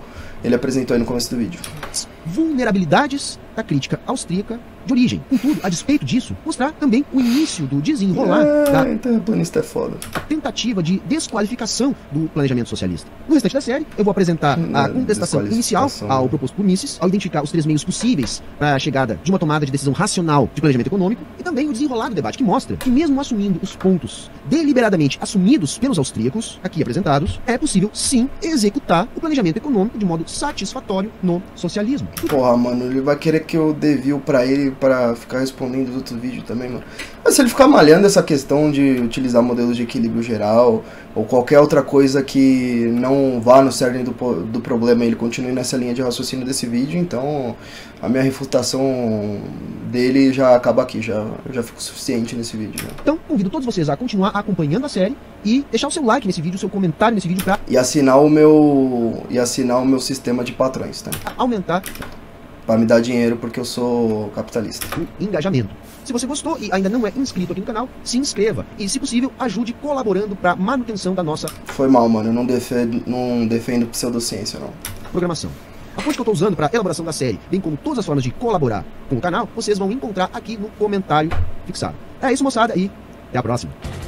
ele apresentou aí no começo do vídeo. Vulnerabilidades da crítica austríaca de origem. Contudo, a despeito disso, mostrar também o início do desenrolar da terraplanista é foda. tentativa de desqualificação do planejamento socialista. No restante da série, eu vou apresentar a contestação inicial ao proposto por Mises, ao identificar os 3 meios possíveis para a chegada de uma tomada de decisão racional de planejamento econômico, e também o desenrolar do debate que mostra que, mesmo assumindo os pontos deliberadamente assumidos pelos austríacos, aqui apresentados, é possível, sim, executar o planejamento econômico de modo satisfatório no socialismo. Porra, mano, ele vai querer que eu dê view pra ele pra ficar respondendo os outros vídeos também, mano. Mas se ele ficar malhando essa questão de utilizar modelos de equilíbrio geral ou qualquer outra coisa que não vá no cerne do problema e ele continue nessa linha de raciocínio desse vídeo, então a minha refutação dele já acaba aqui, já fico suficiente nesse vídeo. Né? Então, convido todos vocês a continuar acompanhando a série e deixar o seu like nesse vídeo, o seu comentário nesse vídeo pra... E assinar o meu sistema de patrões, tá? Aumentar... Pra me dar dinheiro porque eu sou capitalista. O engajamento. Se você gostou e ainda não é inscrito aqui no canal, se inscreva e, se possível, ajude colaborando para a manutenção da nossa... Foi mal, mano. Eu não defendo pseudociência, não. Programação. A fonte que eu estou usando para a elaboração da série, bem como todas as formas de colaborar com o canal, vocês vão encontrar aqui no comentário fixado. É isso, moçada, e até a próxima.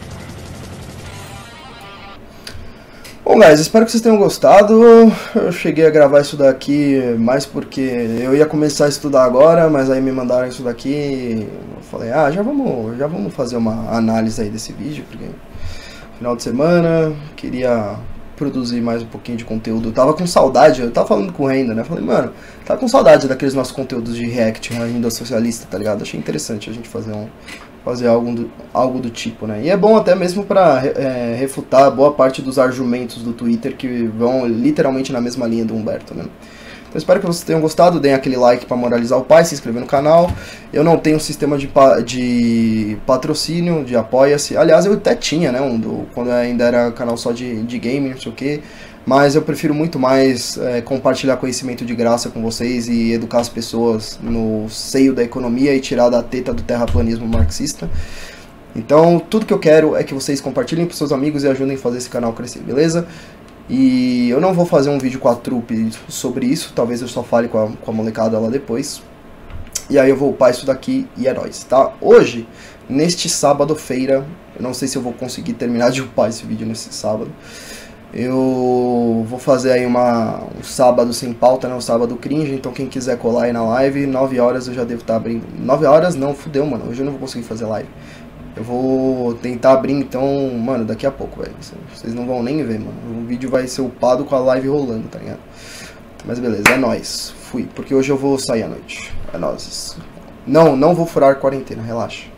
Bom, guys, espero que vocês tenham gostado. Eu cheguei a gravar isso daqui mais porque eu ia começar a estudar agora, mas aí me mandaram isso daqui e eu falei, já vamos fazer uma análise aí desse vídeo, porque final de semana, queria produzir mais um pouquinho de conteúdo. Eu tava com saudade, eu tava falando com o Renda, né? Falei, mano, tava com saudade daqueles nossos conteúdos de react, ainda socialista, tá ligado? Achei interessante a gente fazer algo do tipo, né? E é bom até mesmo para refutar boa parte dos argumentos do Twitter que vão literalmente na mesma linha do Humberto, né? Então espero que vocês tenham gostado, deem aquele like para moralizar o pai, se inscrever no canal. Eu não tenho um sistema de patrocínio, de apoia-se. Aliás, eu até tinha, né? Quando ainda era canal só de game, não sei o que. Mas eu prefiro muito mais compartilhar conhecimento de graça com vocês e educar as pessoas no seio da economia e tirar da teta do terraplanismo marxista. Então, tudo que eu quero é que vocês compartilhem para seus amigos e ajudem a fazer esse canal crescer, beleza? E eu não vou fazer um vídeo com a trupe sobre isso, talvez eu só fale com a molecada lá depois. E aí eu vou upar isso daqui e é nóis, tá? Hoje, neste sábado-feira, eu não sei se eu vou conseguir terminar de upar esse vídeo nesse sábado. Eu vou fazer aí um sábado sem pauta, né, um sábado cringe, então quem quiser colar aí na live, 9 horas eu já devo estar abrindo. 9 horas não, fudeu, mano, hoje eu não vou conseguir fazer live. Eu vou tentar abrir então, mano, daqui a pouco, velho. Vocês não vão nem ver, mano. O vídeo vai ser upado com a live rolando, tá ligado? Mas beleza, é nóis. Fui, porque hoje eu vou sair à noite. É nóis. Não vou furar a quarentena, relaxa.